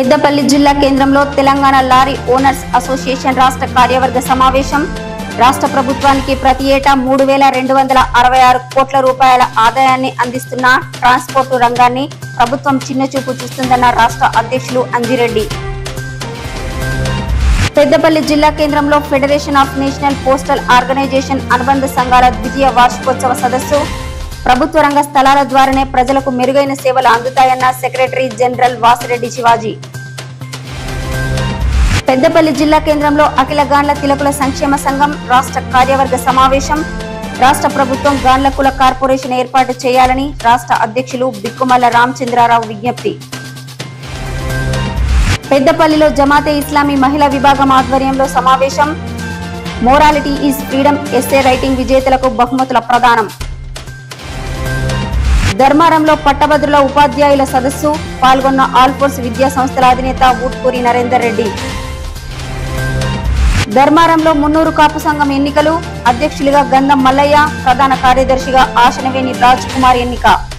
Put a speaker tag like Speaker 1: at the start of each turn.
Speaker 1: పెద్దపల్లి జిల్లా కేంద్రంలో Telangana lorry owners association రాష్ట్ర కార్యవర్గ సమావేశం. రాష్ట్ర ప్రభుత్వానికి ప్రతి ఏటా 3,266 కోట్ల రూపాయల ఆదాయాన్ని అందిస్తున్న ట్రాన్స్పోర్టు రంగాన్ని ప్రభుత్వం చిన్నచూపు చూస్తుందన్న రాష్ట్ర అధ్యక్షులు అంజిరెడ్డి. పెద్దపల్లి జిల్లా కేంద్రంలో federation of national postal organisation అనుబంధ సంఘాల ద్వితీయ వార్షికోత్సవ సదస్సు. ప్రభుత్వ రంగ స్థలాల ద్వారానే ప్రజలకు మెరుగైన సేవలు అందుతాయన్న సెక్రటరీ జనరల్ వాసిరెడ్డి శివాజీ. పెద్దపల్లి జిల్లా కేంద్రంలో అఖిల గాండ్ల తిలకుల సంక్షేమ సంఘం రాష్ట్ర కార్యవర్గ సమావేశం. రాష్ట్ర ప్రభుత్వం గాండ్ల కుల కార్పొరేషన్ ఏర్పాటు చేయాలని రాష్ట్ర అధ్యక్షులు బిక్కుమల్ల రామచంద్రారావు విజ్ఞప్తి. పెద్దపల్లిలో జమాతే ఇస్లామీ మహిళా విభాగం ఆధ్వర్యంలో సమావేశం. Morality is freedom essay writing విజేతలకు బహుమతుల ప్రదానం. ధర్మారంలో పట్టభద్రుల ఉపాధ్యాయుల సదస్సు. పాల్గొన్న ఆల్ ఫోర్స్ విద్యా సంస్థల అధినేత ఊట్కూరి నరేందర్ రెడ్డి. ధర్మారంలో మున్నూరు కాపు సంఘం ఎన్నికలు. అధ్యక్షులుగా గంధం మల్లయ్య, ప్రధాన కార్యదర్శిగా ఆశనవేణి రాజ్ కుమార్ ఎన్నిక.